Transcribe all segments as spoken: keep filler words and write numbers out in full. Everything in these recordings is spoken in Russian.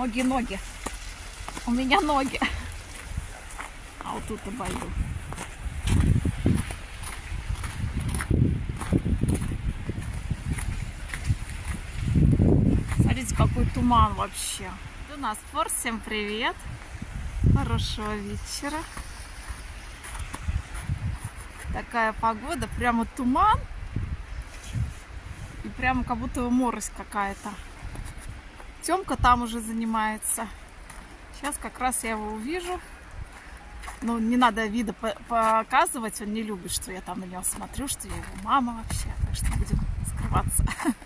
Ноги, ноги. У меня ноги. А вот тут обойду. Смотрите, какой туман вообще. У нас фор. Всем привет. Хорошего вечера. Такая погода. Прямо туман. И прямо как будто морось какая-то. Тёмка там уже занимается. Сейчас как раз я его увижу. Ну, не надо вида показывать. Он не любит, что я там на него смотрю, что я его мама вообще. Так что будем скрываться.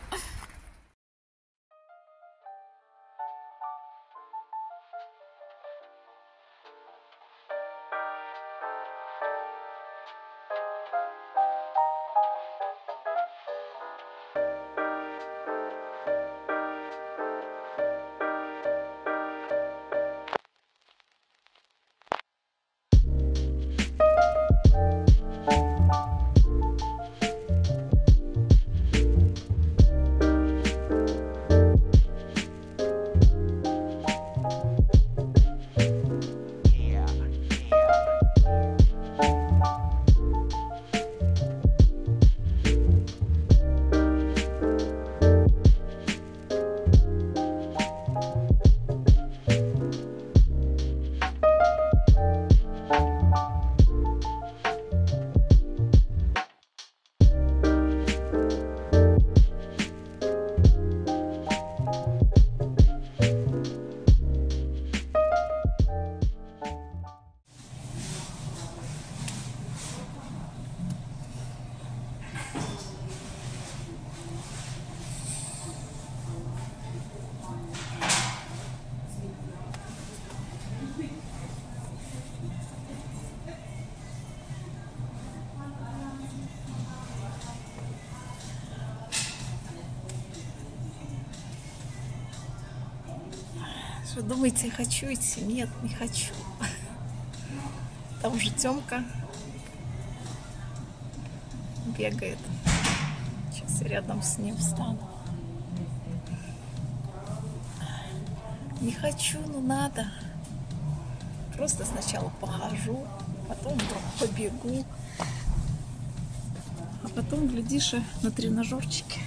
Что думаете, я хочу идти? Нет, не хочу. Там уже Тёмка бегает. Сейчас я рядом с ним встану. Не хочу, но надо. Просто сначала похожу, потом вдруг побегу, а потом, глядишь, на тренажерчике.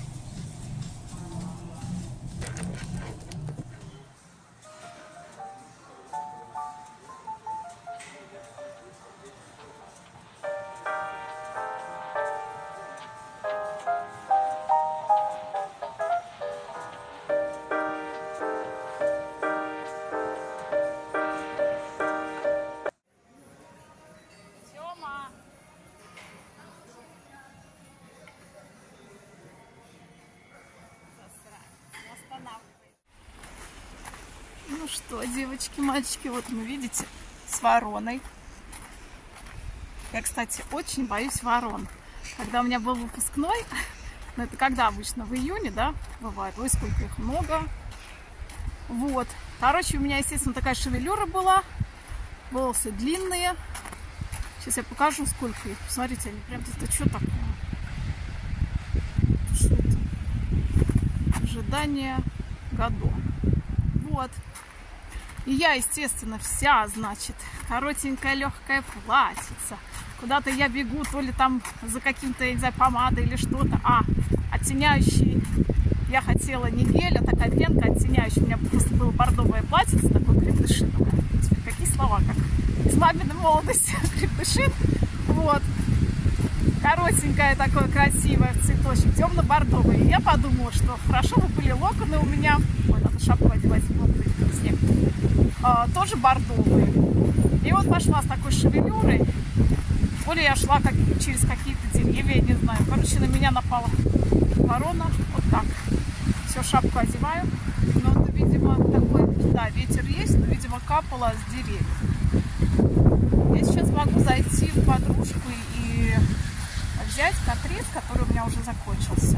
Ну что, девочки, мальчики, вот мы, видите, с вороной. Я, кстати, очень боюсь ворон. Когда у меня был выпускной, ну это когда обычно, в июне, да, бывает, ой, сколько их много. Вот, короче, у меня, естественно, такая шевелюра была, волосы длинные. Сейчас я покажу, сколько их. Посмотрите, они прям, это что такое? Что это? Ожидание годов. Вот. И я, естественно, вся, значит, коротенькая, легкая платьица. Куда-то я бегу, то ли там за каким-то, я не знаю, помадой или что-то. А, оттеняющий, я хотела не гель, а такая пенка оттеняющая. У меня просто было бордовое платьице, такое крепдышиновое. Какие слова, как из маминой молодости, крепдышин. Вот. Коротенькая, такое красивое, цветочек, темно-бордовый. И я подумала, что хорошо бы были локоны у меня. Ой, надо шапку одевать, вот снег. А, тоже бордовые. И вот пошла с такой шевелюрой. То ли я шла как, через какие-то деревья, я не знаю. Короче, на меня напала ворона. Вот так. Все, шапку одеваю. Но, это, видимо, такой, да, ветер есть, но, видимо, капало с деревьев. Я сейчас могу зайти в подружку и взять катрис, который у меня уже закончился.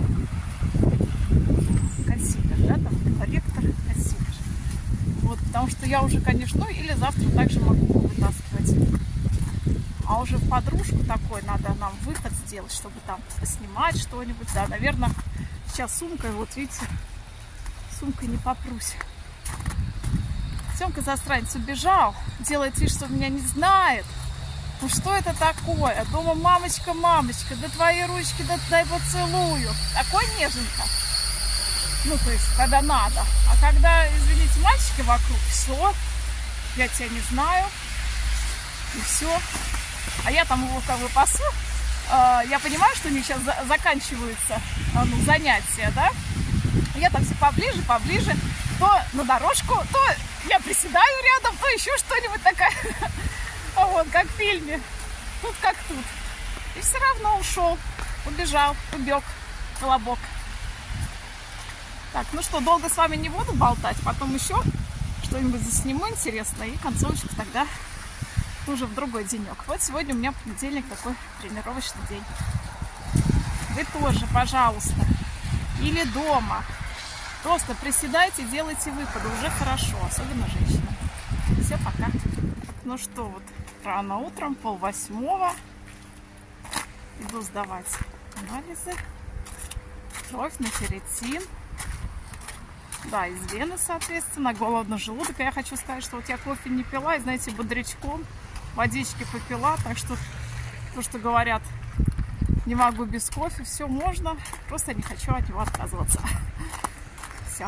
Консилер, да, там корректор, консилер. Вот, потому что я уже, конечно, ну или завтра также могу вытаскивать. А уже в подружку такой надо нам выход сделать, чтобы там снимать что-нибудь. Да, наверное, сейчас сумкой, вот видите, сумкой не попрусь. Семка засранец убежал, делает вид, что меня не знает. Ну что это такое? Дома мамочка, мамочка, да твои ручки, да дай поцелую. Такой неженка. Ну, то есть, когда надо. А когда, извините, мальчики вокруг, все, я тебя не знаю. И все. А я там его как бы пасу. Я понимаю, что у них сейчас заканчиваются ну, занятия, да? Я там все поближе, поближе. То на дорожку, то я приседаю рядом, то еще что-нибудь такое. А вот, как в фильме. Тут как тут. И все равно ушел, убежал, убег, колобок. Так, ну что, долго с вами не буду болтать. Потом еще что-нибудь засниму интересное. И концовочку тогда уже в другой денек. Вот сегодня у меня понедельник, такой тренировочный день. Вы тоже, пожалуйста, или дома. Просто приседайте, делайте выпады. Уже хорошо, особенно женщинам. Все, пока. Ну что, вот рано утром, полвосьмого. Иду сдавать анализы. Кровь на ферритин. Да, из вены, соответственно. Голодный желудок. Я хочу сказать, что вот я кофе не пила. И, знаете, бодрячком водички попила. Так что то, что говорят, не могу без кофе, все можно. Просто не хочу от него отказываться. Все.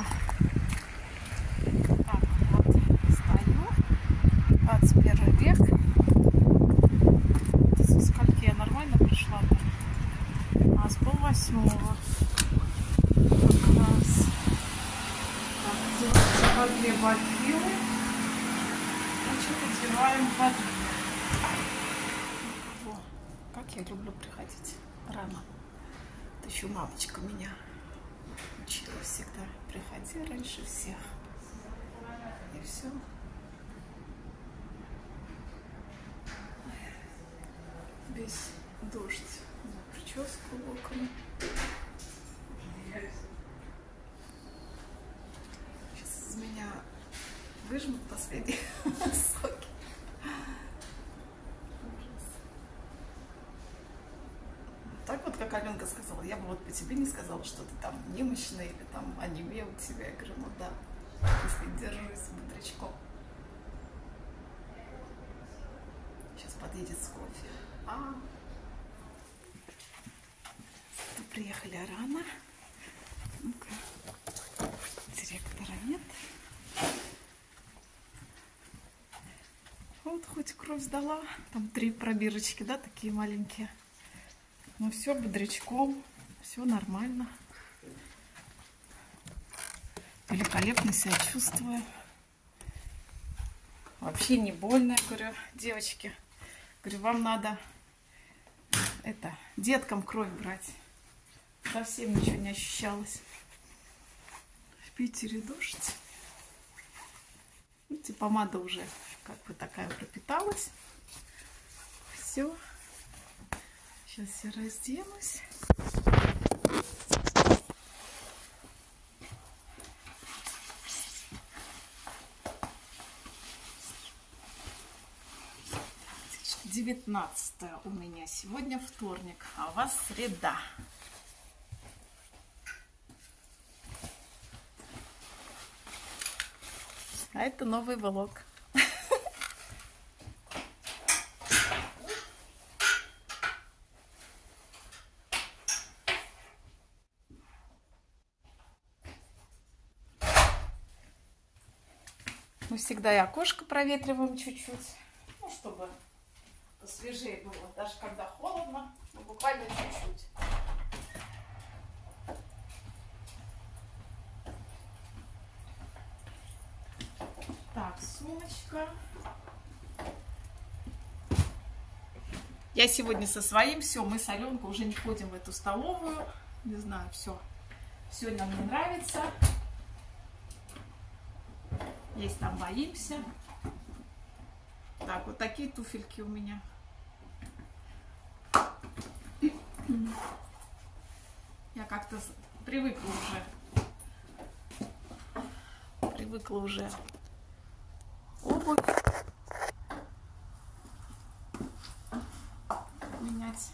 Так, вот стою. двадцать первый век. Со скольки я нормально пришла? А с полвосьмого. Как раз. Так, делаем по две бакилы. Значит, одеваем по две. О, как я люблю приходить рано. Это еще мамочка меня учила всегда. Приходи раньше всех. И все. Весь дождь на прическу локоны. Сейчас из меня выжмут последние соки. Так вот, как Аленка сказала, я бы вот по тебе не сказала, что ты там немощная или там анемия у тебя. Я говорю, ну да, если держусь бодрячком. Сейчас подъедет с кофе. А, приехали рано. Ну-ка, директора нет. Вот хоть кровь сдала. Там три пробирочки, да, такие маленькие. Ну все, бодрячком, все нормально. Великолепно себя чувствую. Вообще не больно. Я говорю, девочки, говорю, вам надо это, деткам кровь брать. Совсем ничего не ощущалось. В Питере дождь. Видите, помада уже как бы такая пропиталась. Все. Сейчас я разденусь. девятнадцатое у меня сегодня вторник, а у вас среда. А это новый влог. Мы всегда и окошко проветриваем чуть-чуть, ну, чтобы посвежее было, даже когда холодно, ну, буквально чуть-чуть. Так, сумочка. Я сегодня со своим, все, мы с Аленкой уже не ходим в эту столовую, не знаю, все, все нам не нравится. Есть там боимся. Так, вот такие туфельки у меня. Я как-то привыкла уже. Привыкла уже обувь менять.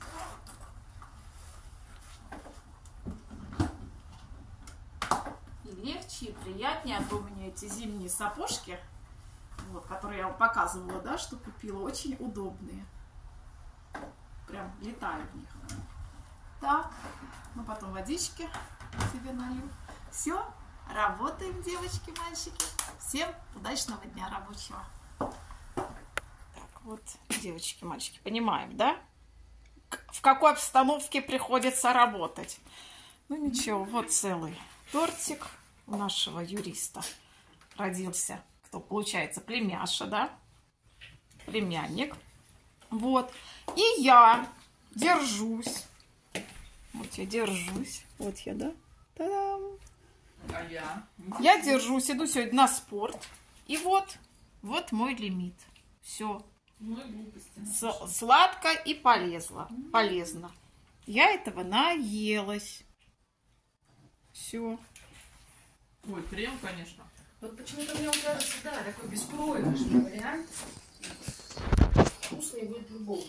И легче, и приятнее. А то у меня эти зимние сапожки Вот, которые я вам показывала, да, что купила. Очень удобные. Прям летаю в них. Так, ну потом водички себе налью. Все, работаем, девочки, мальчики. Всем удачного дня рабочего. Так, вот, девочки, мальчики, понимаем, да? В какой обстановке приходится работать. Ну ничего, вот целый тортик у нашего юриста родился. Кто получается, племяша, да? Племянник. Вот. И я держусь. Вот я держусь. Вот я, да? Та-дам! А я? Я держусь, иду сегодня на спорт. И вот, вот мой лимит. Все. Сладко и полезно. Полезно. Я этого наелась. Все. Ой, крем, конечно. Вот почему-то мне он кажется, да, такой беспроигрышный вариант. Вкусный будет любой.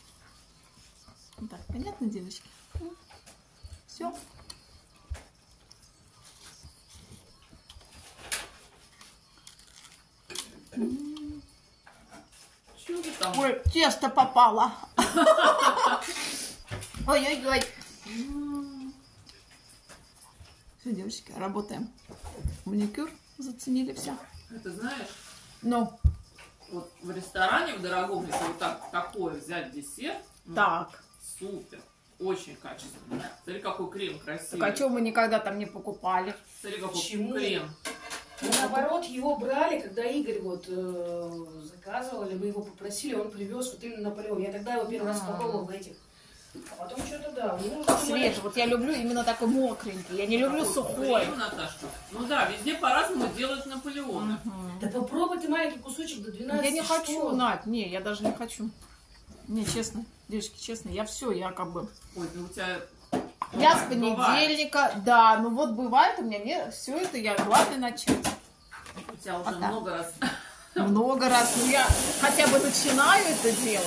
Так, понятно, девочки? Все. Что ты там? Ой, тесто попало. Ой-ой-ой. Все, девочки, работаем. Маникюр заценили все. Это знаешь, Ну, вот в ресторане в дорогом, если вот так такое взять десерт, ну, так. супер, очень качественно. Смотри, какой крем красивый. Так а что мы никогда там не покупали? Смотри, какой Почему? крем. Мы, наоборот, его брали, когда Игорь вот э, заказывал, или мы его попросили, он привез вот именно Наполеон. Я тогда его первый раз попробовала в этих. А потом что-то, да. Ну, Свежий. Вот я люблю именно такой мокренький. Я не люблю Какой сухой. крем, Наташка. Ну да, везде по-разному делают Наполеона. Мгм. Да попробуй ты маленький кусочек до двенадцати. Я не что? хочу, Надь. Не, я даже не хочу. Не, честно. Девочки, честно, я все, я как бы... Ой, ну у тебя... Я с бывает, бывает. понедельника, да, ну вот бывает у меня, не, все это я главное начать. У тебя уже А так. много раз... Много раз, ну я хотя бы начинаю это делать.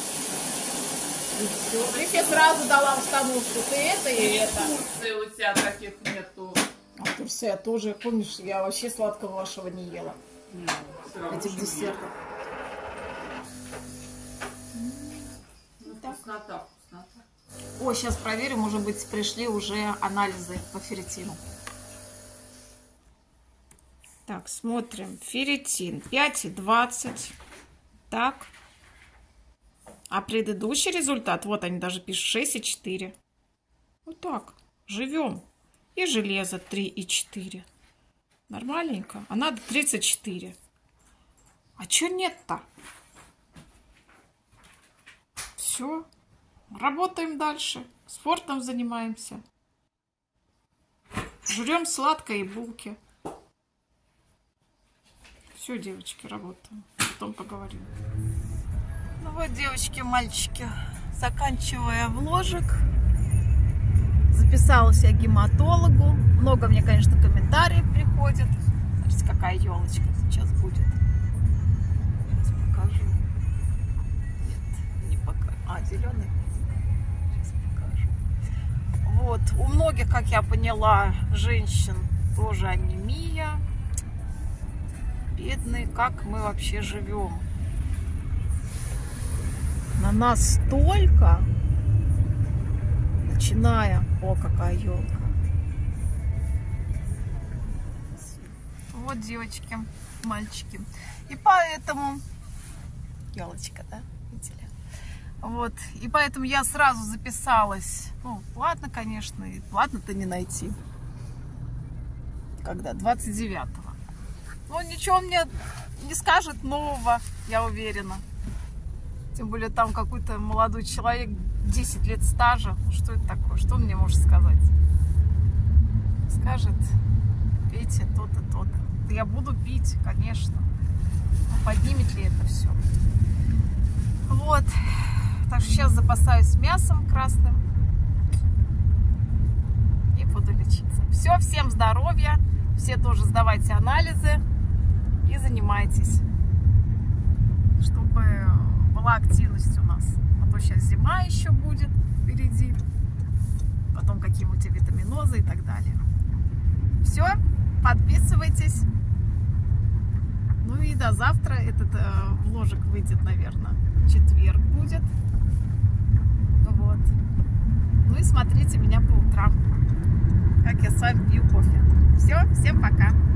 И все. Здесь я сразу дала установку, ты это и это. Турции у тебя таких нету. А в Турции я тоже, помнишь, я вообще сладкого вашего не ела. Ну, всё равно Этих очень десертов. Ну, вкуснота, вкуснота. О, сейчас проверим, может быть, пришли уже анализы по ферритину. Так, смотрим. Ферритин пять и двадцать. Так. А предыдущий результат, вот они даже пишут, шесть и четыре. Вот так. Живем. И железо три и четыре. Нормальненько. А надо тридцать четыре. А чё нет-то? Все. Работаем дальше. Спортом занимаемся. Жрем сладкое и булки. Все, девочки, работаем. Потом поговорим. Ну вот, девочки, мальчики, заканчивая вложик, записалась я к гематологу. Много мне, конечно, комментариев приходит. Смотрите, какая елочка сейчас будет. Сейчас покажу. Нет, не покажу. А, зеленый. Сейчас покажу. Вот, у многих, как я поняла, женщин тоже анемия. Бедные, как мы вообще живем. На нас столько, начиная, о, какая елка. Вот, девочки, мальчики. И поэтому, елочка, да, видели? Вот, и поэтому я сразу записалась. Ну, платно, конечно, и платно-то не найти. Когда? двадцать девятого. Ну, ничего он мне не скажет нового, я уверена. Тем более там какой-то молодой человек, десять лет стажа. Ну, что это такое? Что он мне может сказать? Скажет, пейте то-то, то-то. Да я буду пить, конечно. Но поднимет ли это все? Вот. Так что сейчас запасаюсь мясом красным. И буду лечиться. Все, всем здоровья. Все тоже сдавайте анализы. И занимайтесь. Чтобы была активность у нас. А то сейчас зима еще будет впереди. Потом какие-нибудь витаминозы и так далее. Все, подписывайтесь. Ну и до завтра. Этот э, вложик выйдет, наверное, в четверг будет. Вот. Ну и смотрите меня по утрам, как я с вами пью кофе. Все, всем пока.